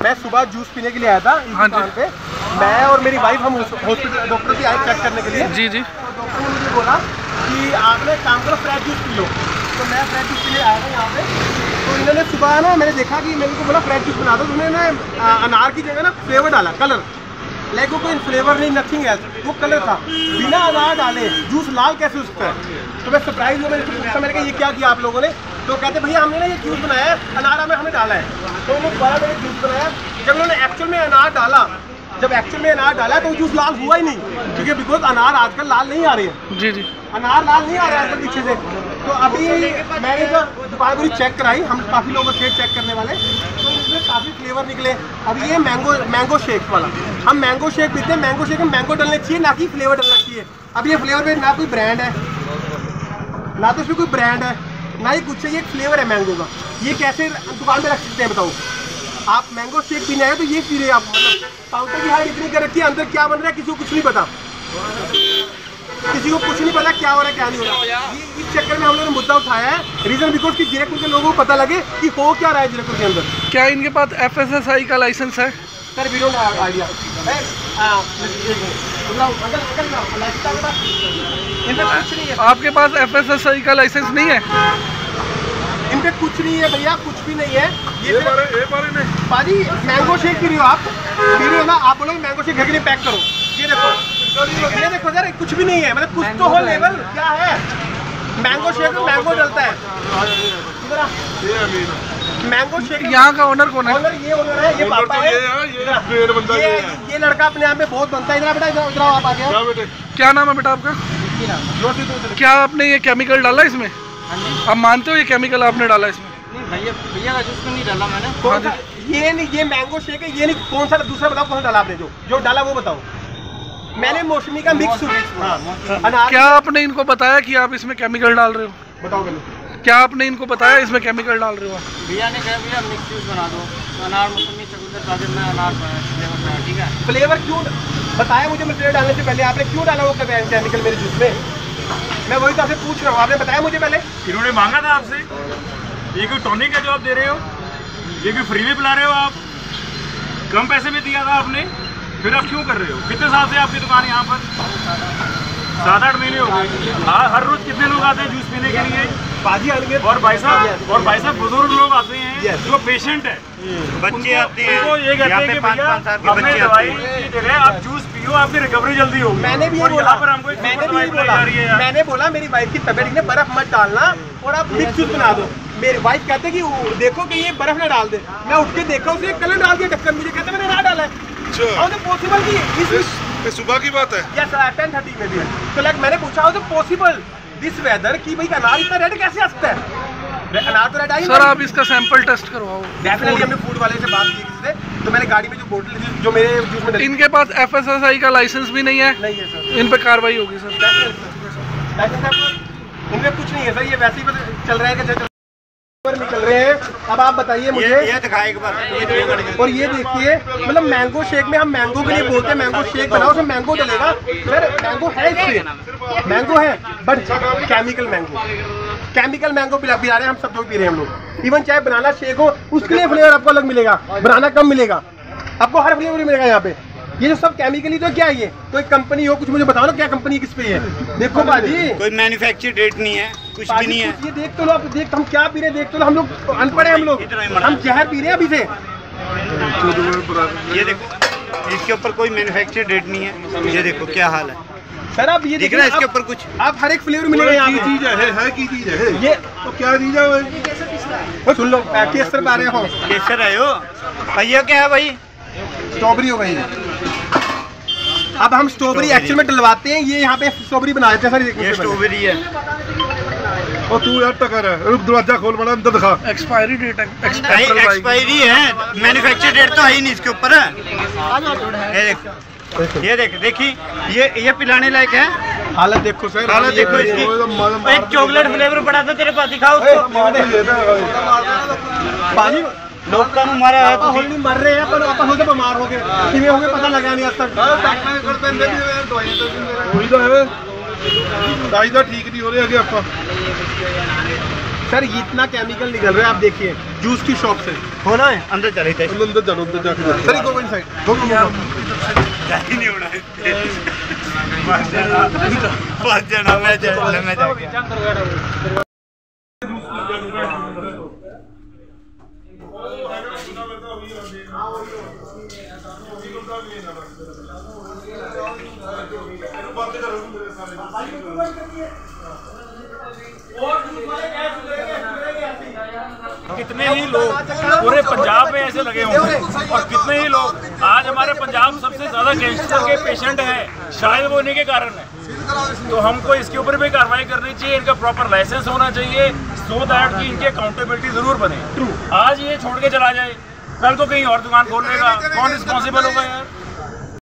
मैं सुबह जूस पीने के लिए आया था इस दुकान पे। मैं और मेरी वाइफ हम हॉस्पिटल डॉक्टर की आए चेक करने के लिए। जी जी। तो डॉक्टर ने मुझे बोला कि आपने काम करो फ्रेश जूस पी लो। तो मैं फ्रेश जूस पीने आया था यहाँ पे। तो इन्होंने सुबह ना मैंने देखा कि मेरे को बोला फ्रेश जूस बना दो। तो उन्होंने अनार की जगह ना फ्लेवर डाला, कलर, लाइक वो कोई फ्लेवर नहीं, नथिंग एल्स, वो कलर था। बिना अनार डाले जूस लाल कैसे हो सकता है? तो मैं सरप्राइज हुआ, मैंने पूछा, मैंने कहा ये क्या किया आप लोगों ने? तो कहते भैया हमने ना ये जूस बनाया है, अनार में हमने डाला है। तो उन्होंने दोबारा मैंने जूस बनाया। जब उन्होंने एक्चुअल में अनार डाला, तो जूस लाल हुआ ही नहीं, क्योंकि बिकॉज अनार आजकल लाल नहीं आ रही है। जी जी, अनार लाल नहीं आ रहा है आजकल पीछे से। तो अभी मैंने तो दुकान पूरी चेक कराई, हम काफ़ी लोग थे चेक करने वाले, तो इसमें काफ़ी फ्लेवर निकले। अब ये मैंगो शेक वाला, हम मैंगो शेक पीते हैं, मैंगो शेक में मैंगो डालने चाहिए, ना कि फ्लेवर डालना चाहिए। अब ये फ्लेवर में ना कोई ब्रांड है, ना तो इसमें कोई ब्रांड है, ना ही कुछ है, ये फ्लेवर है मैंगो का। ये कैसे दुकान पे रख सकते हैं बताओ? आप मैंगो शेक पीने आए तो ये पी रहे हैं आप, मतलब काउंटर की हाइट इतनी कर रखी है, अंदर क्या बन रहा है किसी को कुछ नहीं पता, किसी को कुछ नहीं पता क्या हो रहा है क्या नहीं हो रहा है। इस चक्कर में हम लोगों ने मुद्दा उठाया है, रीजन बिकॉज कि जीरकपुर के लोगों को पता लगे कि हो क्या रहा है जीरकपुर के अंदर। क्या इनके पास FSSAI का लाइसेंस है? Sir we don't have idea. आपके पास FSSAI का लाइसेंस नहीं है? इनपे कुछ नहीं है भैया, कुछ भी नहीं है। ये पाजी मैंगो शेक पी रही हो आप, पी रही हो ना, आप बोलोगे मैंगो शेक घर के लिए पैक करो। ये देखो सर, कुछ भी नहीं है, मतलब कुछ तो हो लेवल क्या है। मैंगो शेक में मैंगो डलता है। मैंगो शेक यहाँ का ओनर कौन है? ओनर ये ओनर है, ये पापा है। ये लड़का अपने आप में बहुत बनता है। इधर बेटा, इधर आप आ गया। क्या नाम है बेटा आपका? क्या आपने ये केमिकल डाला इसमें? आप मानते हो ये केमिकल आपने डाला इसमें? भैया का जूस में नहीं डाला मैंने। कौन सा? ये नहीं, ये मैंगो शेक है, ये नहीं। कौन सा दूसरा बताओ, कौन सा डाला आपने? जो डाला वो बताओ। मैंने मौसमी का मिक्स। क्या आपने इनको बताया कि आप इसमें केमिकल डाल रहे हो? बताओ पहले, क्या आपने इनको बताया इसमें केमिकल डाल रहे हो? भैया ने कहा भैया मिक्स जूस बना दो, तो अनार मौसमी चकुंदर गाजर में अनार फ्लेवर बनाया। ठीक है, फ्लेवर क्यों बताया मुझे? मटेरियल डालने से पहले आपने क्यों डाला वो केमिकल मेरे जूस में? मैं वही तो आपसे पूछ रहा हूँ, आपने बताया मुझे पहले? इन्होंने मांगा था आपसे, ये कोई टॉनिक है जो आप दे रहे हो? ये कोई फ्री में पिला रहे हो आप? कम पैसे में दिया था आपने, फिर आप क्यों कर रहे हो? कितने साल से आपकी दुकान यहाँ पर? 7-8 महीने हो गए। हर रोज कितने लोग आते हैं जूस पीने के लिए? बाजी आएंगे। और भाई साहब बुजुर्ग लोग आते हैं जो पेशेंट है, बच्चे आते हैं, उनको ये कहते हैं कि भैया हमने दवाई की जगह आप जूस पियो, आपकी रिकवरी जल्दी होगी। मैंने भी ये बोला, मैंने बोला मेरी वाइफ की तबीयत में बर्फ मत डालना और आप मिक्स जूस बना दो। मेरी वाइफ कहते कि देखो कि ये बर्फ ना डाल दे। मैं उठ के देखा, उसने कलर डाल दिया ढक्कन, मुझे कहते मैंने ना डाला है। हाउ इज पॉसिबल कि इस सुबह की बात है? यस, 10:30 में भी है। तो लाइक मैंने पूछा how is possible this whether कि भाई अनार इतना रेड कैसे आ सकता है? अनार तो रेड आई। सर आप इसका सैंपल टेस्ट करवाओ। डेफिनेटली हमने फूड वाले से बात की किसी से, तो मैंने गाड़ी में जो बोतल जो मेरे जूस में। इनके पास FSSAI का लाइसेंस भी नहीं है? नहीं है सर। इन पे कार्रवाई होगी सर। इनमें कुछ नहीं है सर, ये वैसे ही चल रहा है कि निकल रहे हैं। अब आप बताइए मुझे, ये दिखाए एक बार। और ये देखिए, मतलब मैंगो शेक में हम मैंगो के लिए बोलते हैं मैंगो शेक बनाओ, उसमें मैंगो डलेगा। सर मैंगो है, इसमें मैंगो है, बट केमिकल मैंगो पिला रहे हैं हम सब, जो पी रहे हैं हम लोग। इवन चाहे बनाना शेक हो, उसके लिए फ्लेवर आपको अलग मिलेगा, बनाना कम मिलेगा, आपको हर फ्लेवर मिलेगा यहाँ पे। ये जो सब केमिकली तो क्या है? ये कोई कंपनी हो, कुछ मुझे बताओ ना, क्या कंपनी किस पे है? देखो बाजी, कोई मैन्युफैक्चर डेट नहीं है, कुछ भी नहीं है। ये देख तो लो, आप देख हम क्या पी रहे हैं, देख तो लो। हम लोग अनपढ़ हैं, हम जहर पी रहे हैं अभी से। ये देखो, इसके ऊपर कोई मैन्युफैक्चर डेट नहीं है। ये देखो क्या हाल है सर। आप ये दिख रहा है इसके ऊपर कुछ? आप हर एक फ्लेवर मिलेगा यहाँ पे। चीज है की चीज है ये तो क्या चीज है? सुन लो, केसर पा रहे हो? केसर है हो भैया? क्या है भाई? स्ट्रॉबेरी हो गई। अब हम स्ट्रॉबेरी एक्चुअल में डलवाते हैं, ये यहाँ पे स्ट्रॉबेरी बना देते हैं सर। ये स्ट्रॉबेरी है। और तू यार टकर है, रुक दरवाजा खोल, बड़ा अंदर दिखा। एक्सपायरी डेट है। एक्सपायरी है, मैन्युफैक्चर डेट तो है ही नहीं इसके ऊपर। ये देखिए, ये पिलाने लायक है। हालत देखो सर, हालत देखो इसकी। एक चॉकलेट फ्लेवर पड़ा था तेरे पास, दिखाओ उसको। पानी लोग का मारा है तो नहीं मर रहे हैं, पर आप हो गए बीमार हो गए, किਵੇਂ हो गए पता लगा नहीं आज तक। वही तो है, दाई तो ठीक नहीं हो रहे अगे आपका। सर ये इतना केमिकल निकल रहा है, आप देखिए जूस की शॉप से होना है। अंदर चले थे, अंदर जानो, अंदर जाके सर गो इनसाइड, गो नहीं उड़ा है। कितने ही लोग पूरे पंजाब में ऐसे लगे होंगे और कितने ही लोग आज हमारे पंजाब सबसे ज्यादा कैंसर के पेशेंट हैं, शायद वो इन्हीं के कारण है। तो हमको इसके ऊपर भी कार्रवाई करनी चाहिए, इनका प्रॉपर लाइसेंस होना चाहिए सो दैट कि इनकी अकाउंटेबिलिटी जरूर बने। आज ये छोड़ के चला जाए, कल को कहीं और दुकान खोल लेगा, कौन रिस्पॉन्सिबल होगा यार?